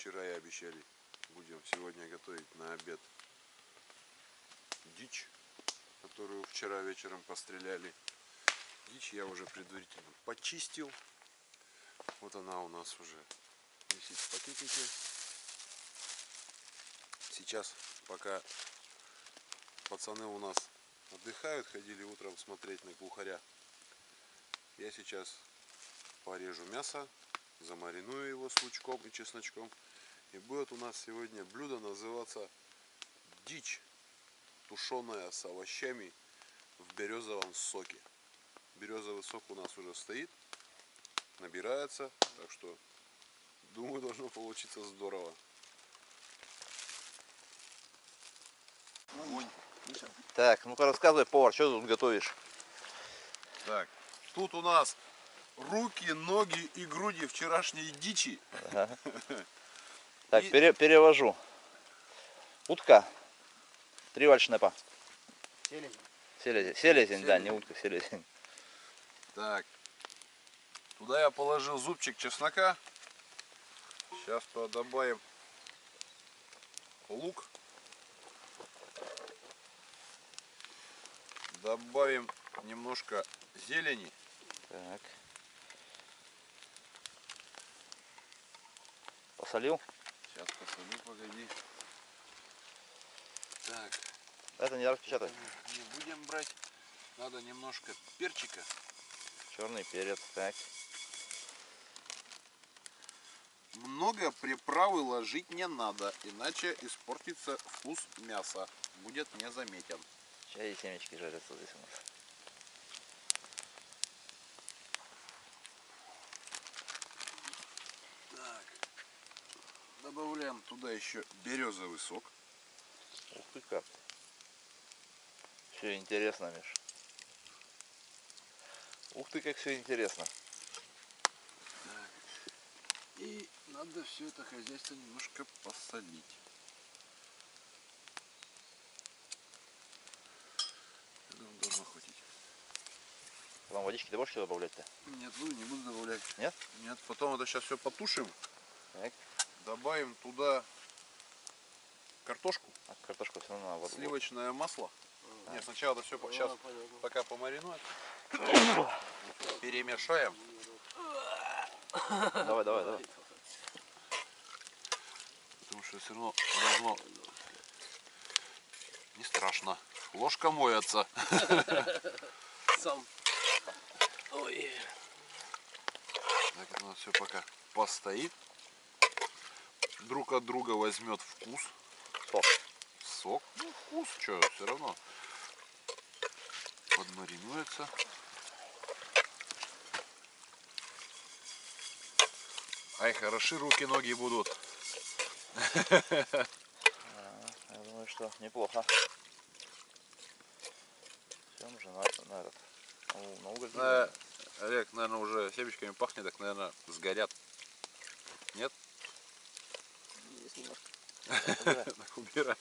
вчера и обещали. Будем сегодня готовить на обед дичь, которую вчера вечером постреляли. Дичь я уже предварительно почистил. Вот она у нас уже висит в пакетике. Сейчас, пока пацаны у нас отдыхают, ходили утром смотреть на глухаря, я сейчас порежу мясо, замариную его с лучком и чесночком. И будет у нас сегодня блюдо называться дичь, тушеная с овощами в березовом соке. Березовый сок у нас уже стоит, набирается, так что думаю, должно получиться здорово. Так, ну-ка рассказывай, повар, что ты тут готовишь? Так, тут у нас руки, ноги и груди вчерашней дичи. Ага. Так, перевожу. Утка. 3 вальшнепа. Селезень, да, не утка, селезень. Так, туда я положил зубчик чеснока. Сейчас добавим лук. Добавим немножко зелени. Так. Посолил? Сейчас посолю, погоди. Так. Это не распечатай. Не будем брать. Надо немножко перчика. Черный перец, так. Много приправы ложить не надо, иначе испортится вкус мяса. Будет незаметен. Чай и семечки жарятся здесь у нас. Так. Добавляем туда еще березовый сок. Ух ты как. Все интересно, Миш. Ух ты, как все интересно. Так. И надо все это хозяйство немножко посолить. Я думаю, должно хватить. Потом водички ты будешь что добавлять-то? Нет, не буду добавлять. Нет? Нет, потом это сейчас все потушим. Так. Добавим туда картошку. А картошку все равно надо. Сливочное масло. Нет, сначала это все сейчас пока помаринует. Перемешаем. Давай. Потому что все равно должно не страшно. Ложка моется. Сам. Ой. Так, это у нас все пока постоит. Друг от друга возьмет вкус. Сок. Ну, вкус, что, все равно подмаринуется. Ай, хороши руки, ноги будут. Я думаю, что неплохо. Все, уже на уголь. Олег, наверное, уже семечками пахнет, так, наверное, сгорят. Нет? Есть немножко. Так, убирай.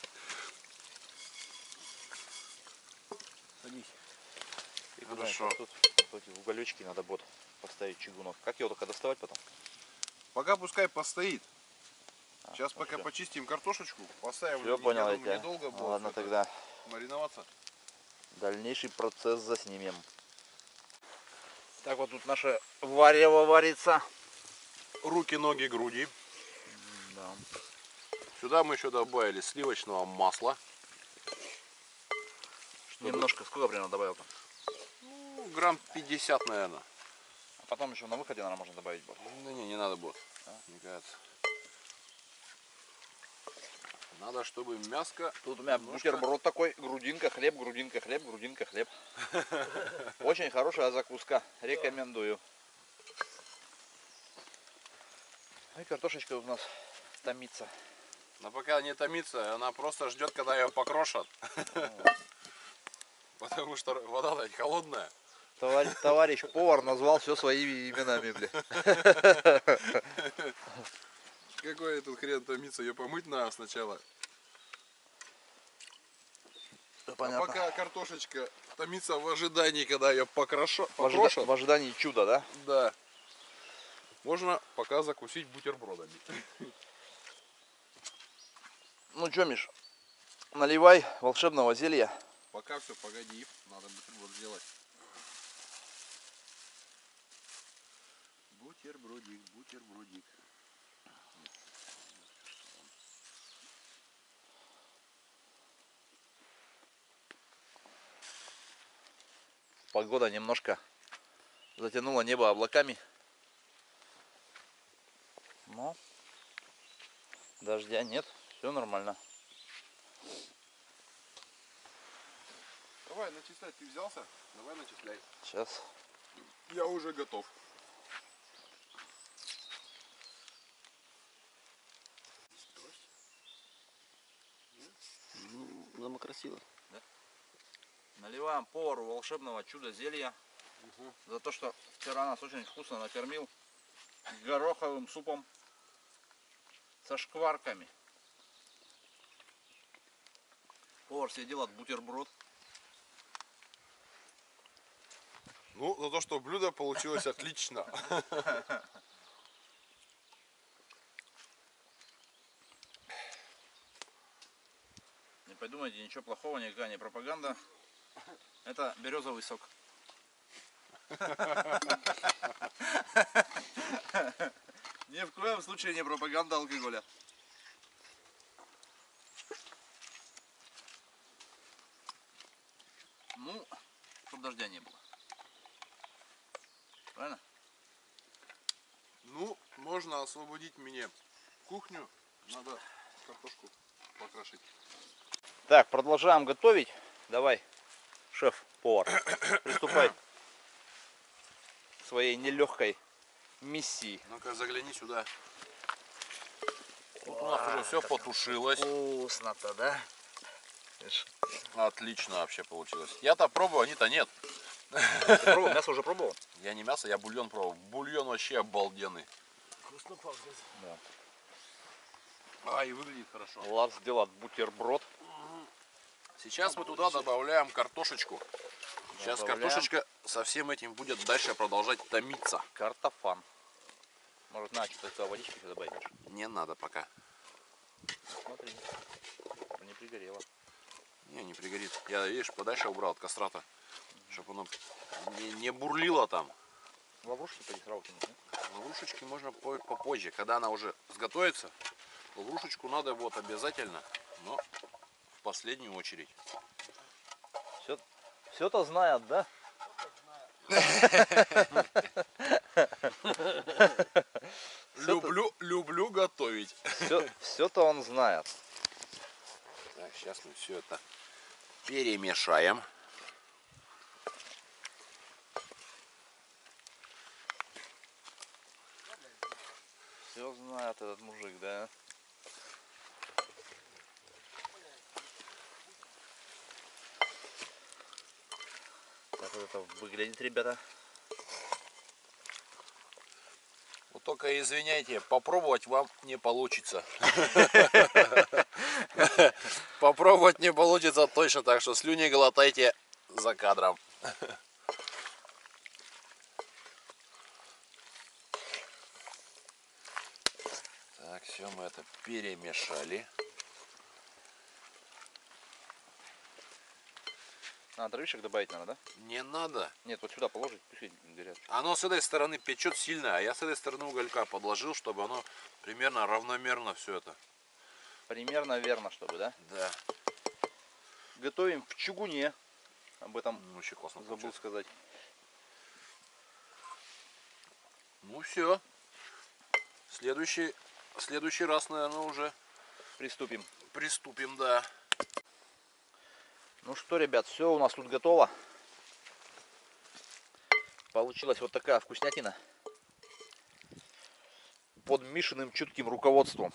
Садись. И Хорошо. Тут эти уголечки надо будет поставить чугунок. Как его только доставать потом? Пока пускай постоит. Сейчас ну пока всё. почистим картошечку, поставим. Все, понял я тебя. Недолго будет. Ладно, тогда мариноваться. дальнейший процесс заснимем. Так, вот тут наше варево варится. Руки, ноги, груди. Да. Сюда мы еще добавили сливочного масла. Немножко, сколько примерно добавил-то? Ну, грамм 50, наверное. А потом еще на выходе, наверное, можно добавить будет. Да не надо будет. Мне кажется. Надо, чтобы мяско... Тут у меня бутерброд такой, грудинка, хлеб, грудинка, хлеб, грудинка, хлеб. Очень хорошая закуска, рекомендую. И картошечка у нас томится. Но пока не томится, она просто ждет, когда ее покрошат. Потому что вода-то холодная. Товарищ повар назвал все своими именами, бля. Какой этот хрен томится? Ее помыть надо сначала. Понятно. А пока картошечка томится в ожидании, когда ее покрошат. В ожидании чуда, да? Да. Можно пока закусить бутербродами. Ну что, Миш, наливай волшебного зелья. Пока все, погоди. Надо бутерброд сделать. Бутербродик, бутербродик. Погода немножко затянула небо облаками. Но дождя нет, все нормально. Давай, начислять. Ты взялся? Давай начисляй. Сейчас. Я уже готов. Ну, дома красиво. Наливаем повару волшебного чуда зелья. За то, что вчера нас очень вкусно накормил гороховым супом со шкварками. Повар себе делает бутерброд. Ну, за то, что блюдо получилось отлично. Не подумайте, ничего плохого, никакая не пропаганда. Это березовый сок. Ни в коем случае не пропаганда алкоголя. Ну, чтобы дождя не было. Правильно? Ну, можно освободить мне кухню. Надо картошку покрошить. Так, продолжаем готовить. Давай, шеф-повар, приступай к своей нелегкой миссии. Ну-ка, загляни сюда. Тут у нас уже все потушилось. Вкусно-то, да? Отлично вообще получилось. Я-то пробую, они-то нет. Ты пробовал? Мясо уже пробовал? Я не мясо, я бульон пробовал. Бульон вообще обалденный. Вкусно пахнет. Да. А, и выглядит хорошо. Влад сделал бутерброд. Сейчас мы туда добавляем картошечку. Сейчас Добавляем. картошечка со всем этим будет дальше продолжать томиться. Картофан. Может, надо что-то туда водички еще добавить? Миша? Не надо пока. Смотри, чтобы не пригорело. Не пригорит. Я, видишь, подальше убрал от кострата. Чтобы оно не бурлило там. Лаврушки поди сразу тянуть, да? Лаврушечки можно попозже. Когда она уже сготовится, лаврушечку надо вот обязательно, но в последнюю очередь. Все-то знают, да? Люблю готовить. Все-то он знает. Так, сейчас мы все это перемешаем. Все знает этот мужик, да? Так вот это выглядит, ребята. Вот только извиняйте, попробовать вам не получится. Попробовать не получится точно, так что слюни глотайте за кадром. Так, все, мы это перемешали. А, дровишек добавить надо, да? Не надо. Нет, вот сюда положить, пусть горят. Оно с этой стороны печет сильно, а я с этой стороны уголька подложил, чтобы оно примерно равномерно все это. Примерно верно, чтобы, да? Да. Готовим в чугуне. Об этом Вообще классно забыл получилось. сказать. Ну все. Следующий раз, наверное, уже Приступим. приступим, да. Ну что, ребят, все у нас тут готово. Получилась вот такая вкуснятина. Под Мишиным чутким руководством.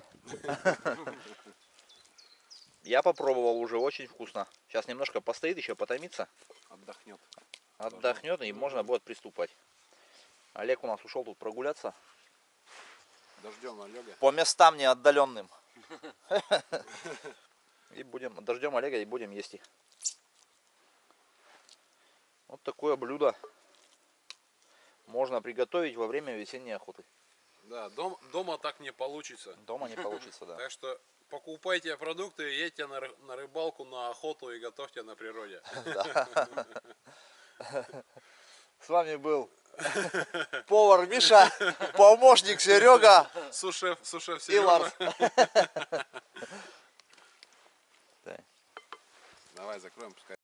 Я попробовал уже, очень вкусно. Сейчас немножко постоит, еще потомится. Отдохнет. Отдохнет и можно будет приступать. Олег у нас ушел тут прогуляться. Дождем Олега. По местам неотдаленным. И дождем Олега и будем есть их. Вот такое блюдо можно приготовить во время весенней охоты. Да, дома так не получится. Дома не получится, да. Так что покупайте продукты, едьте на рыбалку, на охоту и готовьте на природе. С вами был повар Миша, помощник Серега Сушеф и Серега. Ларс. Давай закроем, пускай.